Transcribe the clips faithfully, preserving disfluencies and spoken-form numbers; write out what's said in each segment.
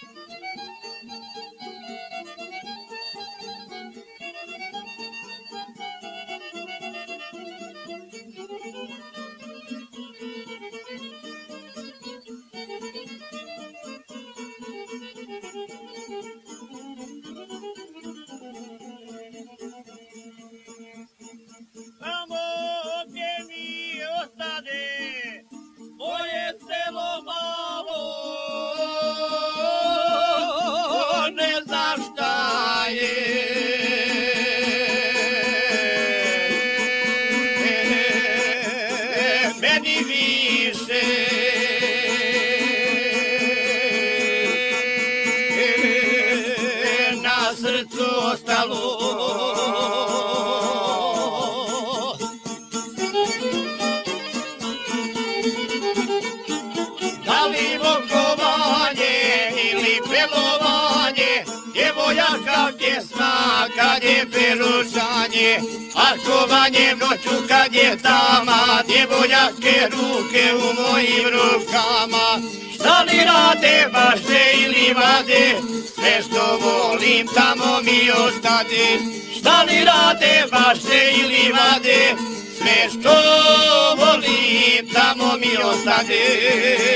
Da li vokovanje ili pelovanje, djevojaka pjesma kad je perušanje, a kovanje noću kad je tama, djevojake ruke u mojim rukama. Šta li rade vaše ili vade, sve što volim tamo mi ostade. Šta li rade vaše ili vade, sve što volim tamo mi ostade.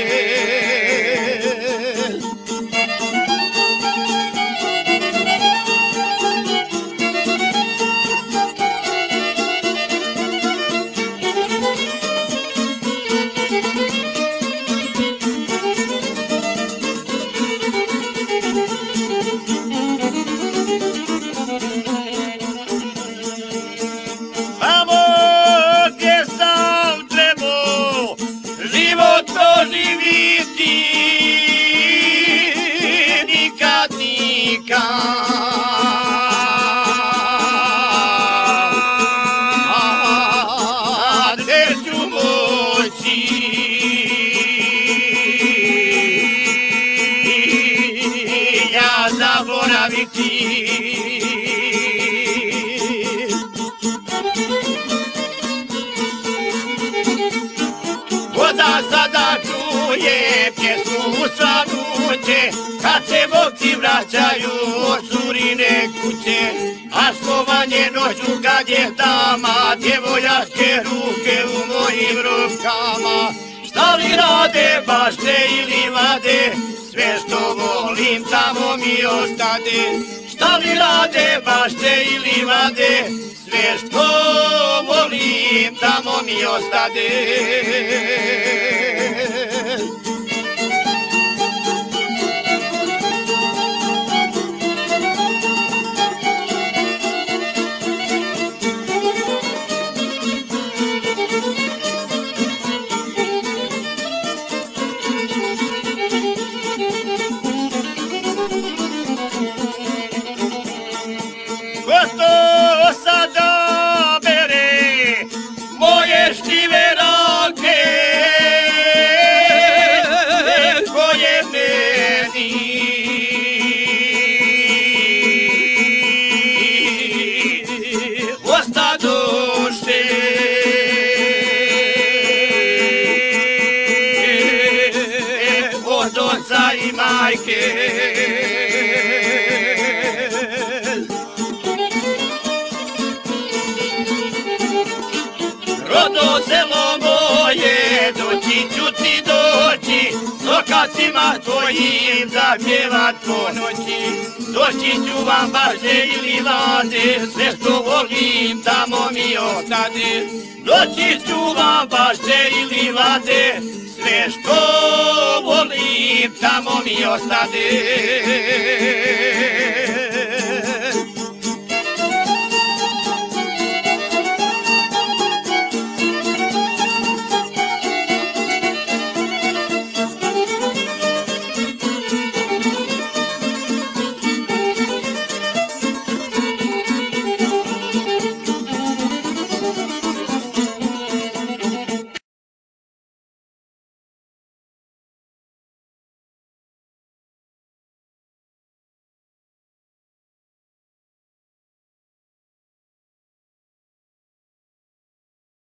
Voda sada čuje pjesmu svanuće, kad se bokci vraćaju od curine kuće, a skovanje noću kad je tama, djevojačke ruke u mojim rukama. Šta li rade bašte ili vade, sve što volim tamo mi ostade. Šta li rade bašte ili vade, sve što volim tamo mi ostade. Rodno selo moje, doći ću ti doći, lokacima tvojim zapjevat po noći. Doći ću vam baže ili vade, sve što volim tamo mi ostade. Doći ću vam baže ili vade, sve što volim tamo mi ostade.